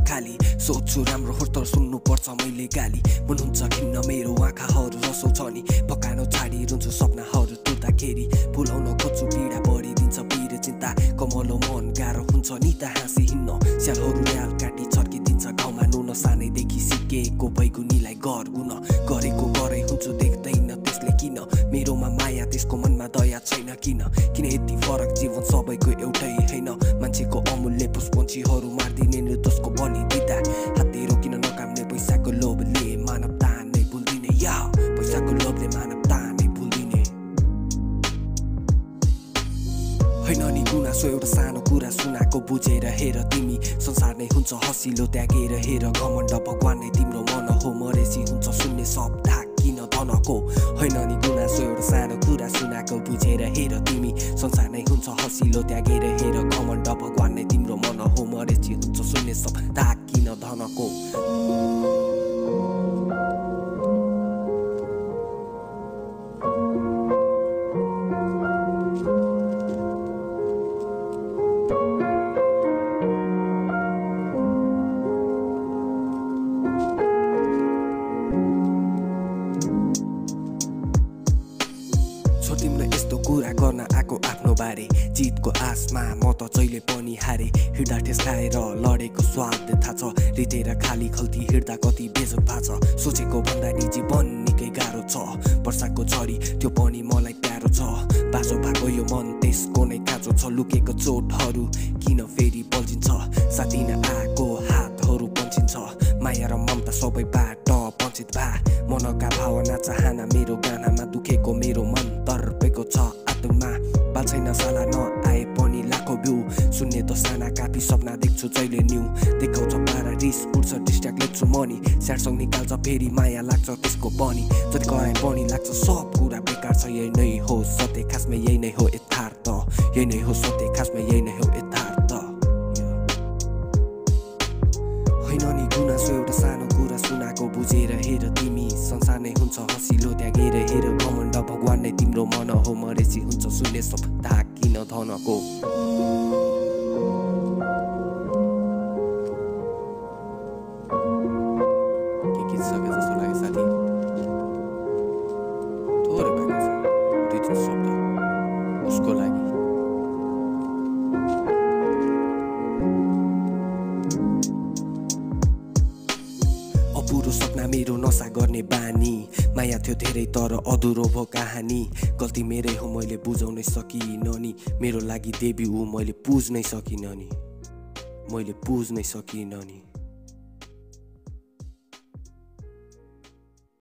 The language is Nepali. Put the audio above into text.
खाली सोच्छु राम्रो हो तर सुन्नु पर्छ मैले गाली मन हुन्छ खिन्न मेरो आँखाहरू rasauxani भकानो छाडी रुन्छु सपनाहरू तुttda kheri भुलाउन खोज्छु पीडा बढिदिन्छ पीर चिन्ता कमलो मन गाह्रो हुन्छ नि त हाँसी हिन्न स्यालहरू ल्याल काटी छर्किदिन्छ घाउमा नुन सानैदेखि सिकेको बैगुनीलाई गुण गरेको गरै हुन्छु देख्दैन त्यसले किन मेरोमा माया त्यसको मनमा दया छैन किन यति फरक जीवन सबैको एउटै हैन मान्छेको अमूल्य पुष्पन्छीहरू मार्दिने निर्दोषको बलि दिँदा हातले रोकिन नकाम्ने पैसाको लोभले मानवता नै भुल्दिने या पैसाको लोभले मानवता नै भुल्दिने हैन नि गुनासो एउटा सानो कुरा सुनाको बुझेर हेर तिमी संसार नै हुन्छ हसिलो त्यागेर हेर घमण्ड भगवान नै तिम्रो मन हो मरेसी हुन्छ शून्य सब किन धनको हैन नि गुनासो एउटा सानो कुरा सुनाको बुझेर हेर तिमी संसार नै हुन्छ हसिलो त्यागेर हेर घमण्ड भगवान नै तिम्रो मन हो मरेसी हुन्छ शून्य सब किन धनको तिमीले यस्तो कुरा गर्न आको आफ्नो बारे जितको आसमा म त जहिले पनि हारे हिँड्दा ठेस खाएर लडेको स्वाद थाहा छ रितेर खाली खल्ती हिँड्दा कति बेजोग भएको छ सोचेको भन्दा नि जीवन निकै गाह्रो छ वर्षाको झरी त्यो पनि मलाई प्यारो छ बाजो भएको यो मन त्यसको नै काँचो छ लुकेको चोटहरू किन फेरि बल्झिन्छ सादिन आएको हातहरू पन्छिन्छ माया र ममता सबैबाट वञ्चित भा मनका भावना चाहना मेरो गानामा दुखेको मेरो मन तर्पेको छ आत्मा बाल छैन साला नआए पनि लाखौँ भ्यू सुन्ने त साना काफी सपना देख्छु जहिले न्यू देखाउँछ पारा रिस उठ्छ डिस्ट्र्याक्ट लेख्छु मनी स्याड सङ निकाल्छ फेरि माया लाग्छ त्यसको पनि जति कराए पनि लाग्छ सब कुरा बेकार छ यही नै हो सत्य खासमा यही नै हो यथार्थ यही नै हो सत्य खासमा यही नै हो यथार्थ हैन नि गुनासो एउटा सानो कुरा सुनाको बुझेर हेर तिमी संसार नै हुन्छ हसिलो त्यागेर हेर घमण्ड भगवान नै तिम्रो मन हो मरेसी हुन्छ शून्य सब किन धनको के गीत सके जस्तो लाग्यो साथी थोरै भएको छ दुई तीन शब्द उसको लागि अपुरो सपना मेरो नसा गर्ने बानी माया थियो धेरै तर अधुरो भो कहानी गल्ती मेरै हो मैले बुझाउनै सकिनँ नि मेरो लागि देवी ऊ मैले पुज्नै सकिनँ नि